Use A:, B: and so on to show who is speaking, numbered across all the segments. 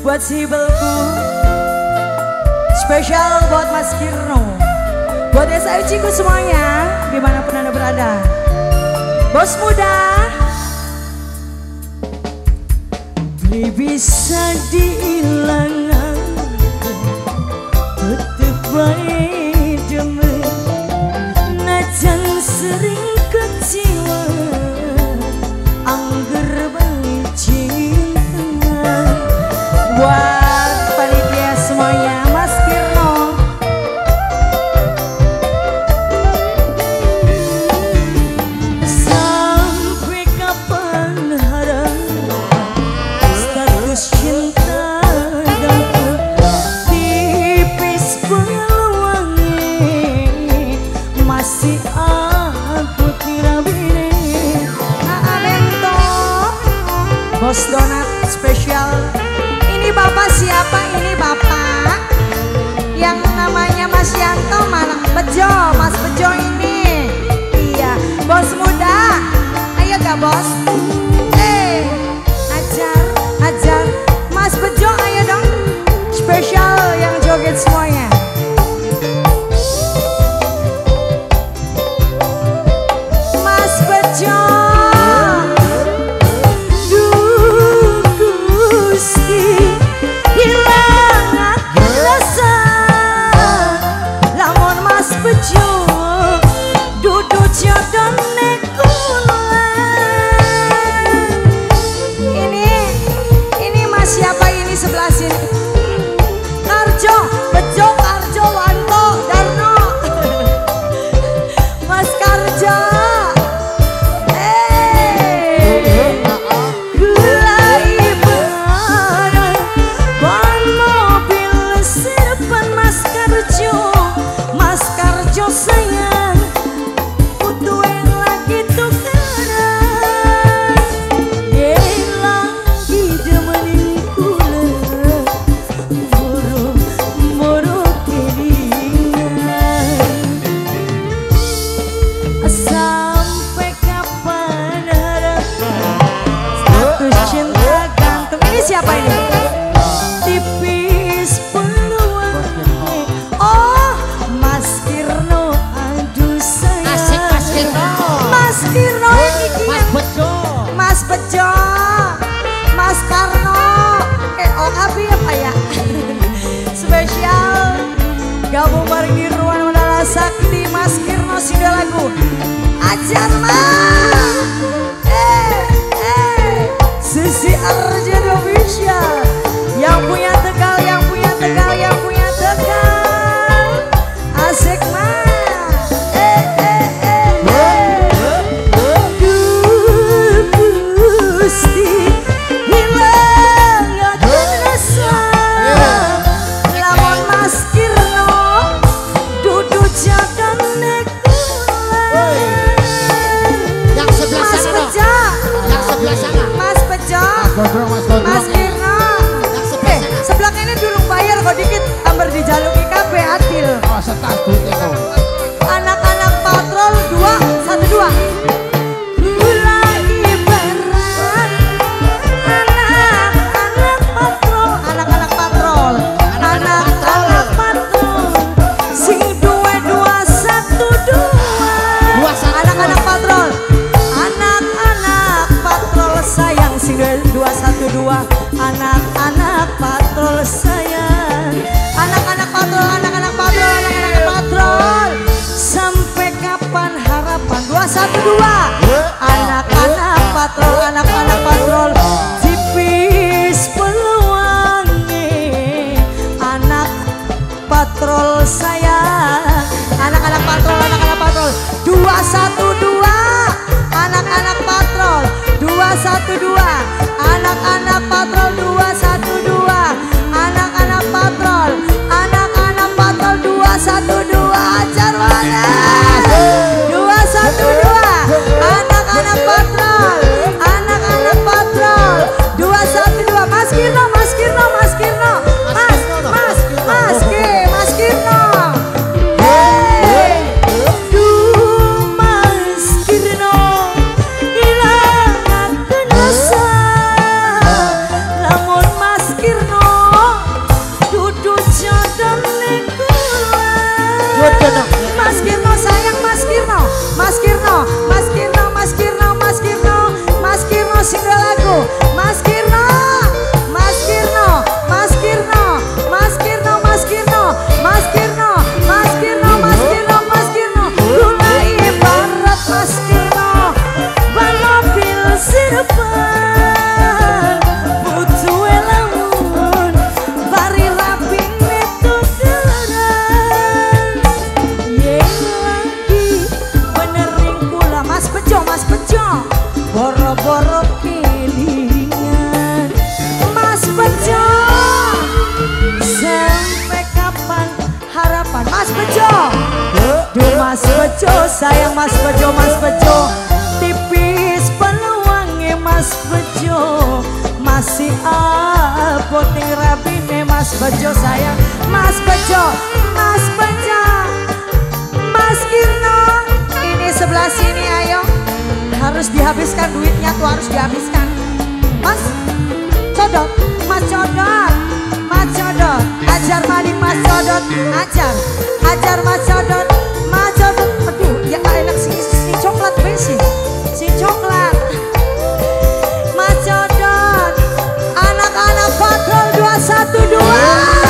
A: buat si Belku, spesial buat Mas Kirno, buat SAUC-ku semuanya dimanapun Anda berada. Bos muda beli bisa dihilangkan, tetep baik demi najan sering kecewa angger baik cinta. Buat panitia semuanya Mas Kirno, sampai kapan harap status cinta dan tipis peluangnya masih aku kira bini. Bento Bos Donat spesial. Ini bapak siapa? Ini bapak yang namanya Mas Yanto, mana Bejo, Mas Bejo ini. Iya, bos muda. Ayo gak bos? Ajar Mas Bejo, ayo dong. Spesial yang joget semuanya. Mas Bejo, ini Mas siapa ini sebelah sini? Karjo, Bejo, Karjo, Wanto, Darno. Mas Karjo. Gula ibarat ban mobil serpan Mas Karjo. Mas Karjo sayang, butuh yang lagi tukeran, yang lagi demenin kula, moro kelingan. Sampai kapan harap status cinta gantung. Ini siapa ini? Tipis peluangnya. Oh, Mas Kirno, aduh sayang.
B: Asik Mas Kirno.
A: Mas Kirno ini
B: Mas Bejo.
A: Mas Bejo, Mas Karno, oh abi apa ya? Spesial gabung bareng di Ruang Mandala Sakti Mas Kirno singgah lagu Ajar mah. Sisi Arjen Official yang punya Tegal, yang punya Tegal, yang punya Tegal. Asik mah. Gusti hilang akan rasa, lamun Mas Kirno duduk jaga nekulan.
B: Yang sebelah
A: Mas
B: sana dong.
A: Bejo,
B: Yang sebelah sana.
A: Mas Bejo, Mas Kirno.
B: Yang sebelah sana.
A: Sebelah ini dulu bayar kok dikit, amber dijaluki KB Atil.
C: Oh, setas duitnya kok.
A: Anak-anak patrol 212. Gula ibarat anak-anak patrol, anak-anak patrol, anak-anak patrol. Sing duwe 212. Anak-anak patrol, anak-anak patrol sayang. Sing duwe 212. Anak-anak patrol sayang. Anak-anak patrol, anak-anak patrol, anak-anak patrol. Sampai kapan harapan 212. Anak-anak patrol, anak-anak patrol. Tipis peluangnya anak patrol sayang. Anak-anak patrol, anak-anak patrol 212. Anak-anak patrol 212. Anak-anak patrol 212. Anak-anak patrol, anak-anak patrol 212. Ajar mana? 212. boro-boro kelingan Mas Bejo. Sampai kapan harapan Mas Bejo? Duh Mas Bejo, sayang Mas Bejo, Mas Bejo. Tipis peluangnya Mas Bejo, masih apa ting rabine Mas Bejo, sayang Mas Bejo, Mas Bejo. Mas Kirno, ini sebelah sini ayo. Harus dihabiskan duitnya tuh, harus dihabiskan. Mas Codot, Mas Codot, Mas Codot. Ajar maling Mas Codot, ajar Mas Codot, Mas Codot. Aduh, ya enak si coklat besi, si coklat. Mas Codot, anak-anak patrol 212.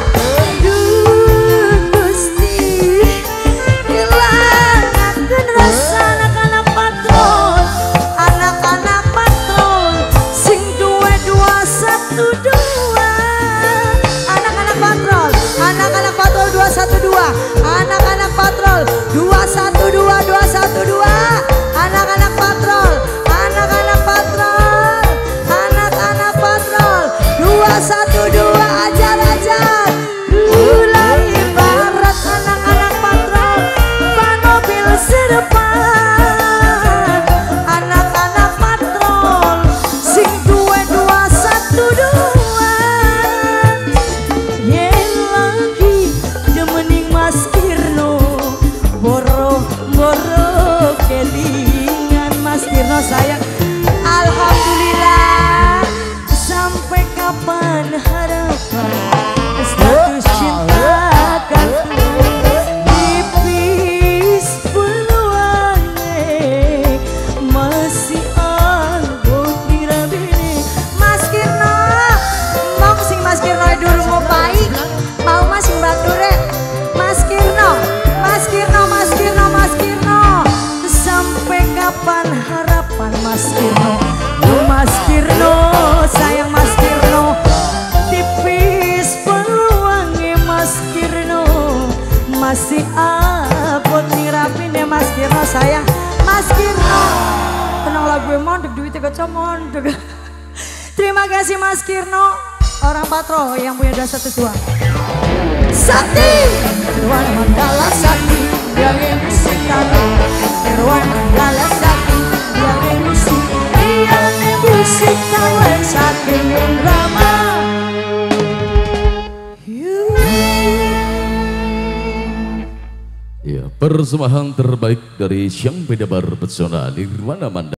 A: Anak-anak patrol 212, 212. Anak-anak patrol, anak-anak patrol, anak-anak patrol 212. Ajar mulai barat anak-anak patrol mobil sedepan. Anak-anak patrol sing duwe 212. Sayang, alhamdulillah. Sampai kapan harapan status cinta kan tipis peluangnya masih anggun dirabini. Mas Kirno, mau sing Mas Kirno dulu mau baik, mau Mas sing bature. Mas Kirno, Mas Kirno, Mas Kirno, Mas Kirno. Sampai kapan harapan Mas Kirno? Mas Kirno, sayang Mas Kirno. Tipis peluangnya Mas Kirno, masih abot nirapinnya Mas Kirno, sayang Mas Kirno. Tenang lagu mondek, duitnya kocok mondek. Terima kasih Mas Kirno. Orang patrol yang punya 212. Sakti Irwan Mandala Sakti yang musik kami. Irwan Mandala Sakti yang musik, yang musik kawan saking drama.
C: Ya, persembahan terbaik dari Siang Beda Bar Pesona Nirwana Mandala.